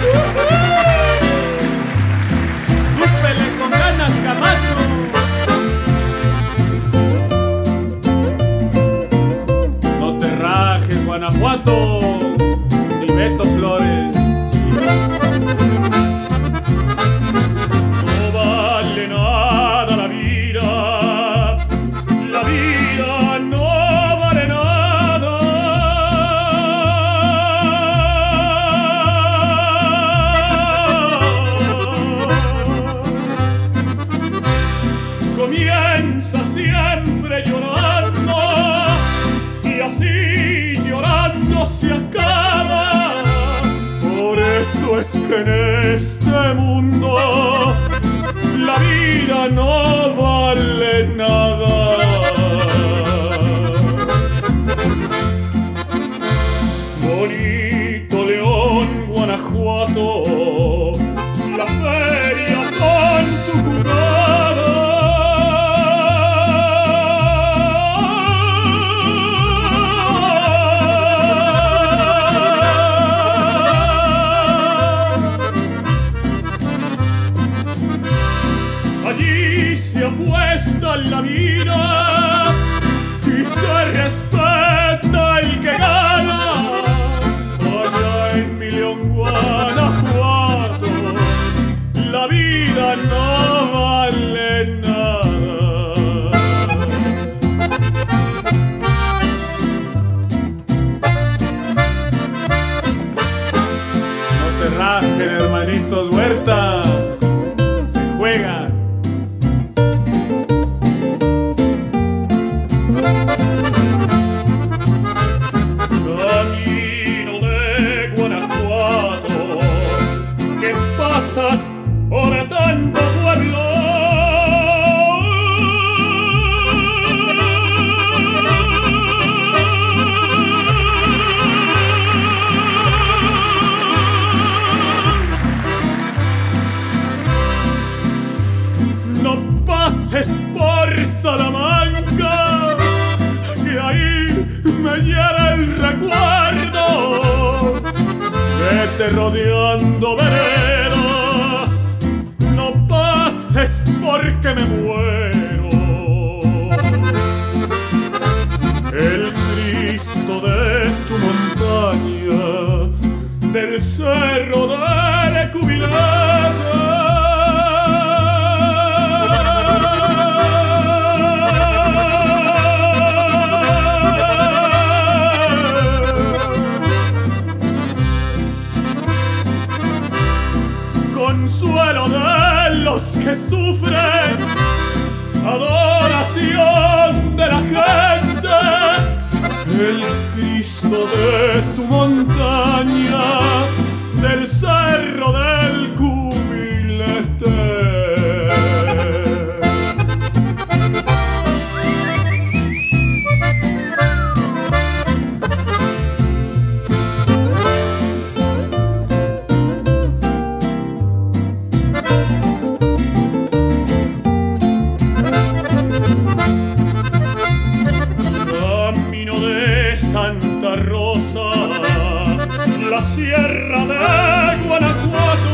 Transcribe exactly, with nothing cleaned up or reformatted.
¡Súpele con ganas, Camacho! No te rajes, Guanajuato, ni Beto Flores. No vale nada la vida, la vida no vale nada. Comienza siempre llorando y así llorando se acaba. Por eso es que en este mundo la vida no vale nada. Bonito León, Guanajuato, la feria con su jugada. Allí se apuesta la vida y se respeta el que gana. Allá en mi León, Guanajuato, la vida no vale nada. No se rajen, hermanitos Huerta, se juega. Camino de Guanajuato, que pasas por tanto pueblo. No pases por Salamanca, que ahí me hiera el recuerdo. Vete rodeando veredas, no pases porque me muero. El Cristo de tu montaña, del cerro de Cubilete, consuelo de los que sufren, adoración de la gente, el Cristo de tu montaña, del cerro del Cubilete. Camino de Santa Rosa, la sierra de Guanajuato,